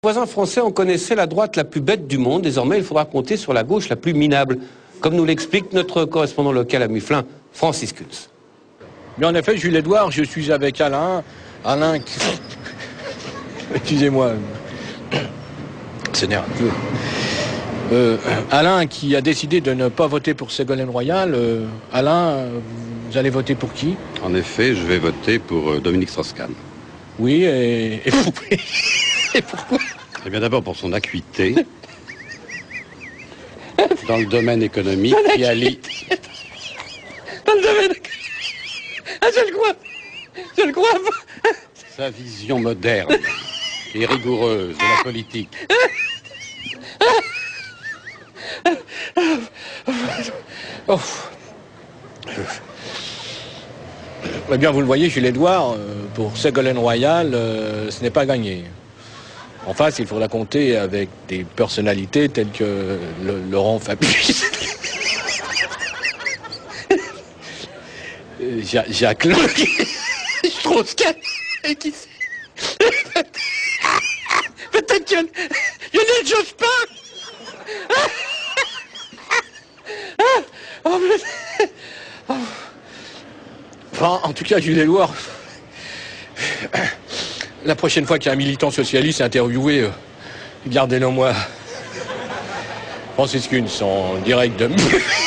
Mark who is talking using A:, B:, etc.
A: voisins français, on connaissait la droite la plus bête du monde. Désormais, il faudra compter sur la gauche la plus minable, comme nous l'explique notre correspondant local à Mufflin, Francis Kunz.
B: Mais en effet, Jules-Édouard, je suis avec Alain. Alain qui... Excusez-moi. S'énerve un peu. Alain qui a décidé de ne pas voter pour Ségolène Royal. Alain, vous allez voter pour qui?
C: En effet, je vais voter pour Dominique Strauss-Kahn.
B: Oui, et pourquoi?
C: Eh bien d'abord pour son acuité dans le domaine économique qui allie...
B: Dans le domaine... Ah, je le crois.
C: Sa vision moderne et rigoureuse de la politique.
B: Oh. Eh bien, vous le voyez, Jules-Édouard, pour Ségolène Royal, ce n'est pas gagné. En face, il faudra compter avec des personnalités telles que Laurent Fabius, Jacques Lang, Strauss-Kahn, et qui sait, peut-être que Lionel Jospin. Enfin, en tout cas, Jules-Édouard, la prochaine fois qu'un militant socialiste est interviewé, gardez-le moi. Francis Kunz en direct de...